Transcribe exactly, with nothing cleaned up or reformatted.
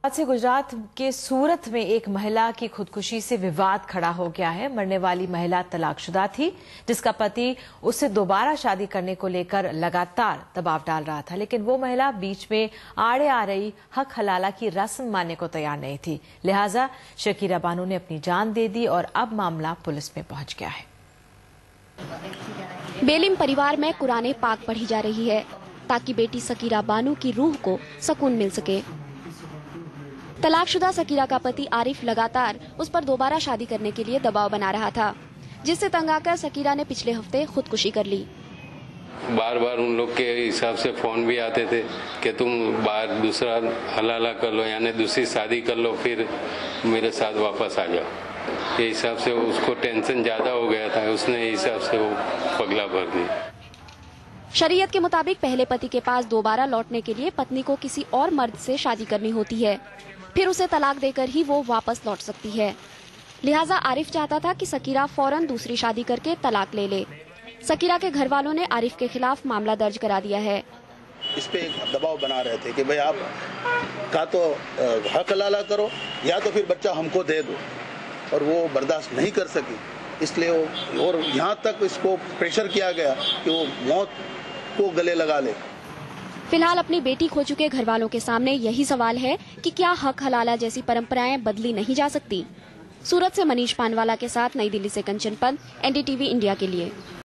से गुजरात के सूरत में एक महिला की खुदकुशी से विवाद खड़ा हो गया है। मरने वाली महिला तलाकशुदा थी, जिसका पति उससे दोबारा शादी करने को लेकर लगातार दबाव डाल रहा था, लेकिन वो महिला बीच में आड़े आ रही हक हलाला की रस्म मानने को तैयार नहीं थी। लिहाजा शकीरा बानो ने अपनी जान दे दी और अब मामला पुलिस में पहुंच गया है। बेलिम परिवार में कुराने पाक पढ़ी जा रही है ताकि बेटी शकीरा बानो की रूह को सुकून मिल सके। तलाकशुदा शकीरा का पति आरिफ लगातार उस पर दोबारा शादी करने के लिए दबाव बना रहा था, जिससे तंग आकर शकीरा ने पिछले हफ्ते खुदकुशी कर ली। बार बार उन लोग के हिसाब से फोन भी आते थे कि तुम बाहर दूसरा हलाला कर लो, यानी दूसरी शादी कर लो, फिर मेरे साथ वापस आ जाओ। ये हिसाब से उसको टेंशन ज्यादा हो गया था, उसने हिसाब से वो पगला भर दी। शरीयत के मुताबिक पहले पति के पास दोबारा लौटने के लिए पत्नी को किसी और मर्द से शादी करनी होती है, फिर उसे तलाक देकर ही वो वापस लौट सकती है। लिहाजा आरिफ चाहता था कि शकीरा फौरन दूसरी शादी करके तलाक ले ले। शकीरा के घर वालों ने आरिफ के खिलाफ मामला दर्ज करा दिया है। इस पे दबाव बना रहे थे कि भाई आप का तो हक हलाला करो या तो फिर बच्चा हमको दे दो, और वो बर्दाश्त नहीं कर सकी, इसलिए वो और यहाँ तक इसको प्रेशर किया गया कि वो मौत को गले लगा ले। फिलहाल अपनी बेटी खो चुके घर वालों के सामने यही सवाल है कि क्या हक हलाला जैसी परंपराएं बदली नहीं जा सकती। सूरत से मनीष पानवाला के साथ नई दिल्ली से कंचन पंत, एनडीटीवी इंडिया के लिए।